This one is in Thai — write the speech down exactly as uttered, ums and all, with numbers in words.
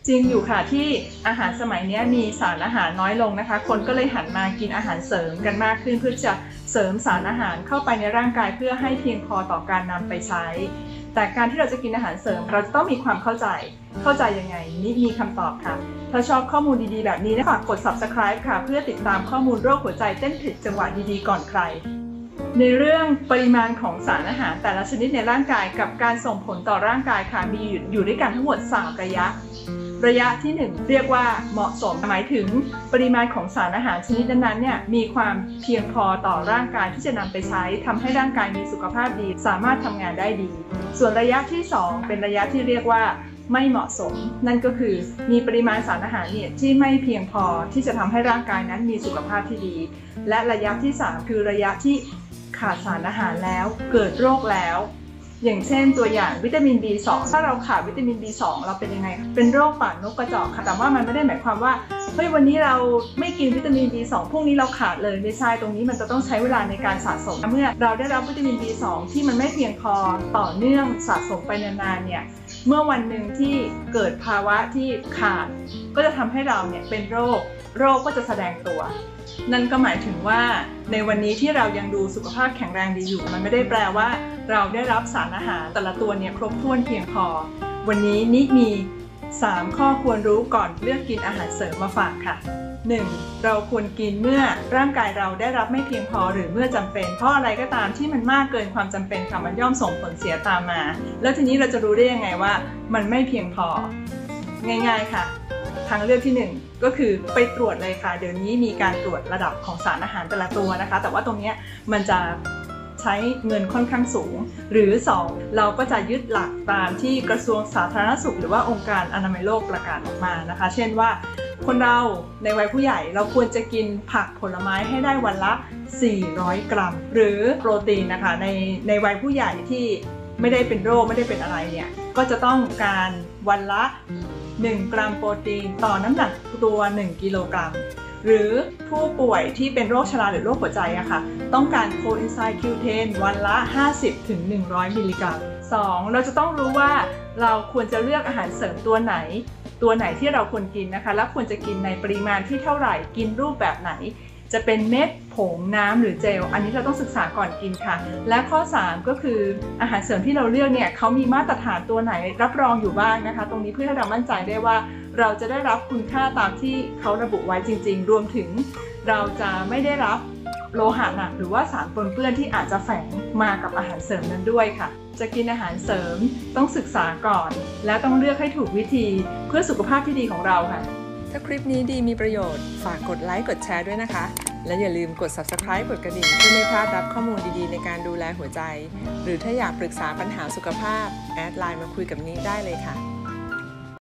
จริงอยู่ค่ะที่อาหารสมัยนี้มีสารอาหารน้อยลงนะคะคนก็เลยหันมากินอาหารเสริมกันมากขึ้นเพื่อจะเสริมสารอาหารเข้าไปในร่างกายเพื่อให้เพียงพอต่อการนำไปใช้แต่การที่เราจะกินอาหารเสริมเราจะต้องมีความเข้าใจเข้าใจยังไงนี่มีคำตอบค่ะถ้าชอบข้อมูลดีๆแบบนี้ฝากกด ซับสไครบ์ ค่ะเพื่อติดตามข้อมูลโรคหัวใจเต้นผิดจังหวะดีๆก่อนใครในเรื่องปริมาณของสารอาหารแต่ละชนิดในร่างกายกับการส่งผลต่อร่างกายค่ะมีอยู่ด้วยกันทั้งหมดสามระยะระยะที่หนึ่งเรียกว่าเหมาะสมหมายถึงปริมาณของสารอาหารชนิดนั้นๆเนี่ยมีความเพียงพอต่อร่างกายที่จะนำไปใช้ทำให้ร่างกายมีสุขภาพดีสามารถทำงานได้ดีส่วนระยะที่สองเป็นระยะที่เรียกว่าไม่เหมาะสมนั่นก็คือมีปริมาณสารอาหารเนี่ยที่ไม่เพียงพอที่จะทำให้ร่างกายนั้นมีสุขภาพที่ดีและระยะที่สามคือระยะที่ขาดสารอาหารแล้วเกิดโรคแล้วอย่างเช่นตัวอย่างวิตามิน บี สอง ถ้าเราขาดวิตามิน บี สอง เราเป็นยังไงเป็นโรคปากนกกระจอกค่ะแต่ว่ามันไม่ได้หมายความว่าเฮ้ยวันนี้เราไม่กินวิตามิน บี สอง พรุ่งนี้เราขาดเลยไม่ใช่ตรงนี้มันจะต้องใช้เวลาในการสะสมเมื่อเราได้รับวิตามิน บี สอง ที่มันไม่เพียงพอต่อเนื่องสะสมไปนานๆเนี่ยเมื่อวันหนึ่งที่เกิดภาวะที่ขาดก็จะทำให้เราเนี่ยเป็นโรคโรคก็จะแสดงตัวนั่นก็หมายถึงว่าในวันนี้ที่เรายังดูสุขภาพแข็งแรงดีอยู่มันไม่ได้แปลว่าเราได้รับสารอาหารแต่ละตัวเนี่ยครบถ้วนเพียงพอวันนี้นิมีสามข้อควรรู้ก่อนเลือกกินอาหารเสริมมาฝากค่ะหนึ่งเราควรกินเมื่อร่างกายเราได้รับไม่เพียงพอหรือเมื่อจำเป็นเพราะอะไรก็ตามที่มันมากเกินความจำเป็นค่ะมันย่อมส่งผลเสียตามมาแล้วทีนี้เราจะรู้ได้ยังไงว่ามันไม่เพียงพอง่ายๆค่ะทางเลือกที่หนึ่งก็คือไปตรวจเลยค่ะเดี๋ยวนี้มีการตรวจระดับของสารอาหารแต่ละตัวนะคะแต่ว่าตรงนี้มันจะใช้เงินค่อนข้างสูงหรือสองเราก็จะยึดหลักตามที่กระทรวงสาธารณสุขหรือว่าองค์การอนามัยโลกประกาศออกมานะคะเช่นว่าคนเราในวัยผู้ใหญ่เราควรจะกินผักผลไม้ให้ได้วันละสี่ร้อยกรัมหรือโปรตีนนะคะในในวัยผู้ใหญ่ที่ไม่ได้เป็นโรคไม่ได้เป็นอะไรเนี่ยก็จะต้องการวันละหนึ่งกรัมโปรตีนต่อน้ำหนักตัวหนึ่งกิโลกรัมหรือผู้ป่วยที่เป็นโรคชราหรือโรคหัวใจอะค่ะต้องการโคเอนไซม์ คิว เทน วันละ ห้าสิบถึงหนึ่งร้อย มิลลิกรัม สองเราจะต้องรู้ว่าเราควรจะเลือกอาหารเสริมตัวไหนตัวไหนที่เราควรกินนะคะและควรจะกินในปริมาณที่เท่าไหร่กินรูปแบบไหนจะเป็นเม็ดผงน้ำหรือเจลอันนี้เราต้องศึกษาก่อนกินค่ะและข้อสามก็คืออาหารเสริมที่เราเลือกเนี่ยเขามีมาตรฐานตัวไหนรับรองอยู่บ้างนะคะตรงนี้เพื่อให้เรามั่นใจได้ว่าเราจะได้รับคุณค่าตามที่เขาระบุไว้จริงๆรวมถึงเราจะไม่ได้รับโลหะหนักหรือว่าสารปนเปื้อนที่อาจจะแฝงมากับอาหารเสริมนั้นด้วยค่ะจะกินอาหารเสริมต้องศึกษาก่อนและต้องเลือกให้ถูกวิธีเพื่อสุขภาพที่ดีของเราค่ะถ้าคลิปนี้ดีมีประโยชน์ฝากกดไลค์กดแชร์ด้วยนะคะและอย่าลืมกด ซับสไครบ์ กดกระดิ่งเพื่อไม่พลาดรับข้อมูลดีๆในการดูแลหัวใจหรือถ้าอยากปรึกษาปัญหาสุขภาพแอดไลน์มาคุยกับนี้ได้เลยค่ะ